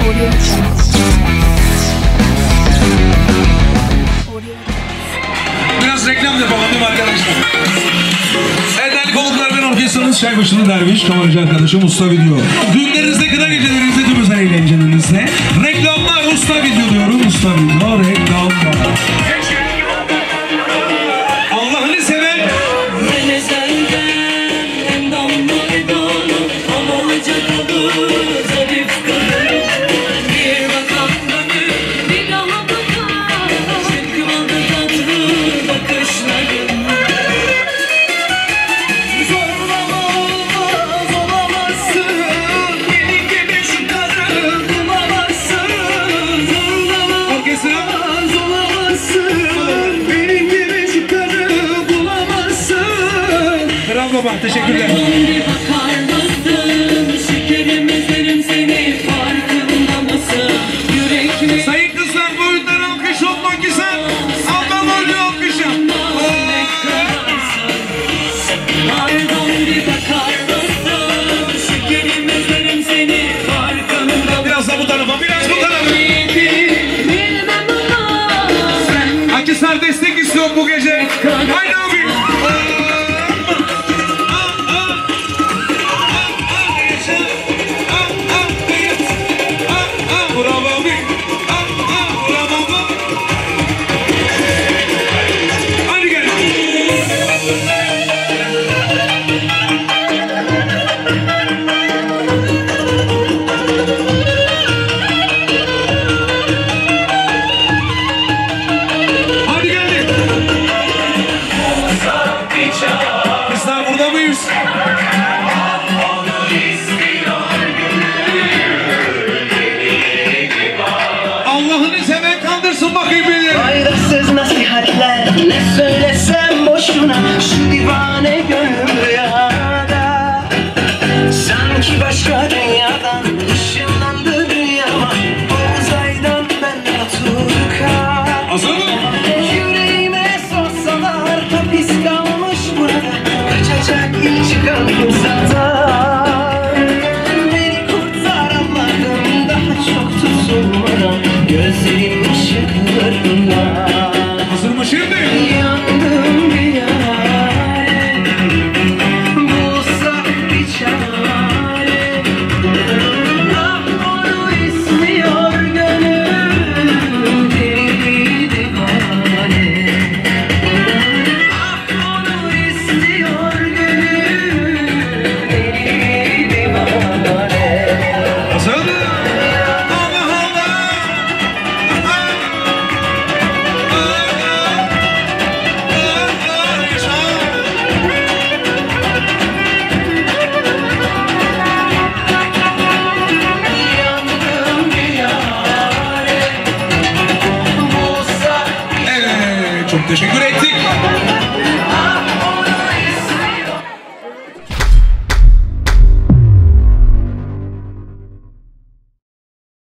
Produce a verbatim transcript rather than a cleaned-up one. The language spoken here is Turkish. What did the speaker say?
Biraz reklam yapalım değil mi arkadaşlar? Evet değerli konuklar, ben orkestranız Çaybaşı'nın derviş, kameracı arkadaşım Usta Video. Düğünlerinizde, kına gecelerinizde, tüm özel eğlencelerinizde reklamlar Usta Video diyorum. Usta Video reklamlar. Allah'ını seven baba, teşekkürler. Sayın kızlar, bu oyundan alkış olmak güzel. Aldan oyunu alkış yap. Biraz da bu tarafa, biraz bu tarafa. Akisar destek istiyor bu gece. Haydi abi. Allah'ını seven kandırsın bakayım beni. Faydasız nasihatler, ne söylesem boşuna. Şu divane gönlüm rüyada, sanki başka dünyadan ışınlandı dünyama. O uzaydan ben Aturka. Hazır mı? Yüreğime sorsalar hapis kalmış burada. Kaçacak ilk çıkan fırsatta. Beni kurtar Allah'ım, daha çok tutulmadan. Gözlerim ışıklarında. Hazır mı şimdi? Yandım bir yare, bulsak bir çare. Ah, onu istiyor gönül, deli divane. Ah, onu istiyor gönül, deli divane. Hazır mı? Çok teşekkür ederim.